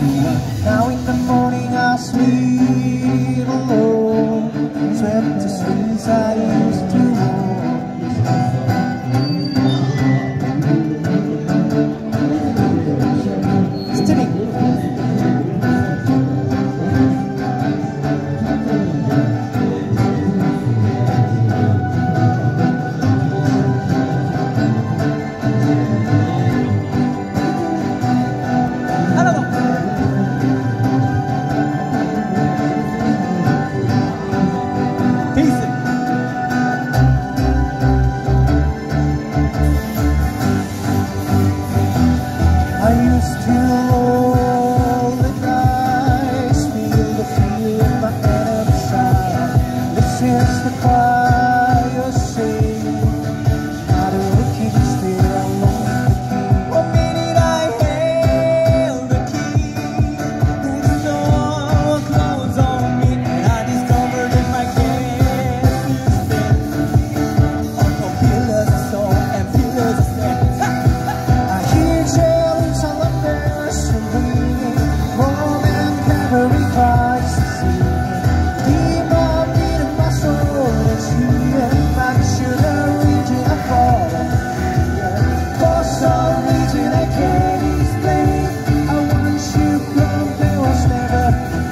Now in the morning I sleep alone, swept the streets I used to walk. Steady. I used to roll the dice, feel the fear in my enemy side. This is the choir sing, not looking still alone the key. One minute I held the key, then the door closed on me, and I discovered that my guest is dead. Oh, pillars of stone and pillars of sand. I hear Roman cries to see deep up in my soul, it's here. I should have reached a fall. For some reason I can't explain. I once you come, there was never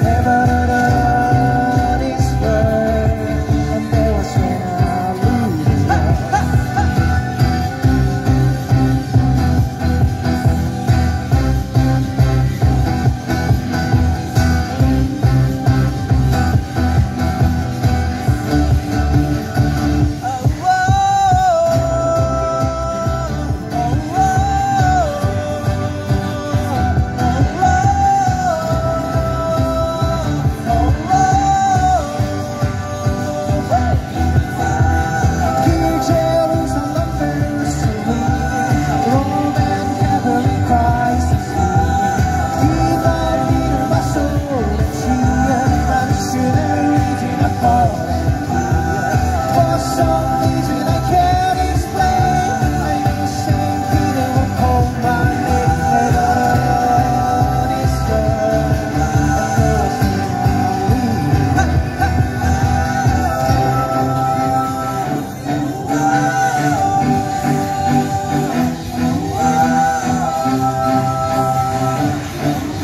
this way, and there was when I lose.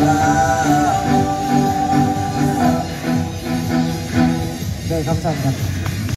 네, 감사합니다.